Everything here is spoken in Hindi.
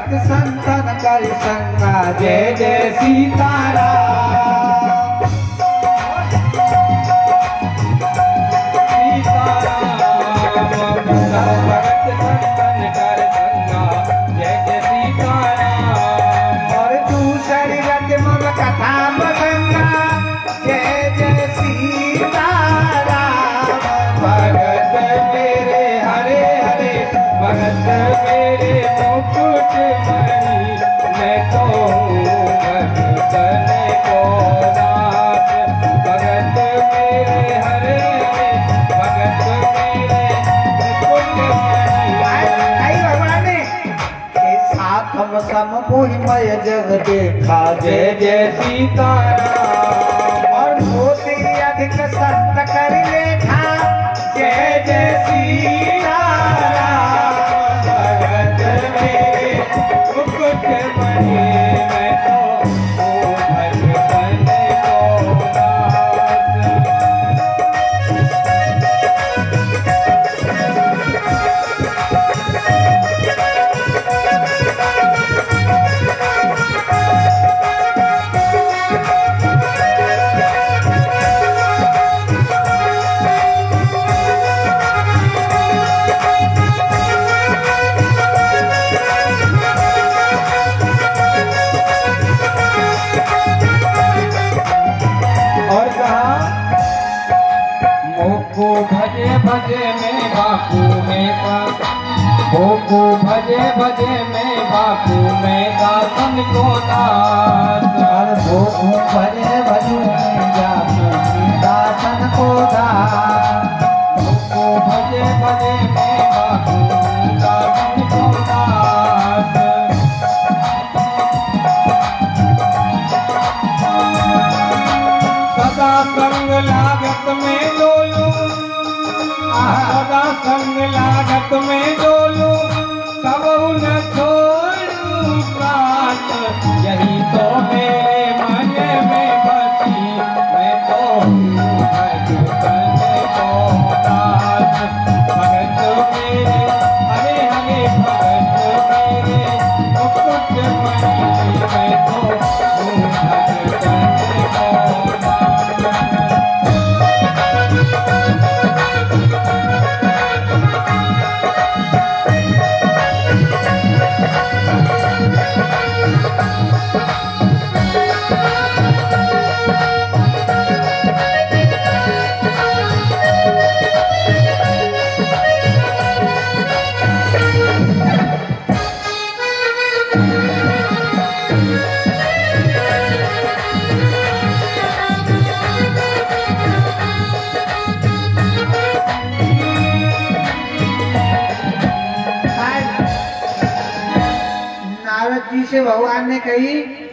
भगत संतन कर संगा जय जय सीताराम। भगत संतन कर संगा जय जय सीताराम। और दूसरी रत मम कथा प्रसंगा जय जय सीताराम। भगत मेरे हरे हरे भगत मेरे मुकुट मणि मैं तो हूँ भगतन को दास। भगत मेरे हरे हरे भगत मेरे मुकुट मणि। आई भगवान ने सातम सम मोहिमय जग देखा जय जय सीताराम। और मोती अधिक संत कर लेखा जय जय सीताराम। भगत मेरे मुकुट मणि मैं तो हूँ भगतन को दास। और कहा मोको भजे भजे में बापू में मोको भजे भजे में बापू में दासन को दास। मोको भजे भजे में बापू में दासन को दास। मोको भजे भजे में बापू में दासन को दास। सदा संग लागत में डोलू सदा संग लागत में डोलू कबहू न छोड़ू प्रात। यही तो मेरे मन में बसी मैं तो हूँ भगतन को दास। भगत मेरे हरे हरे भगत मेरे मुकुट मणि मैं तो हूँ भगतन को दास। नारद जी से भगवान ने कही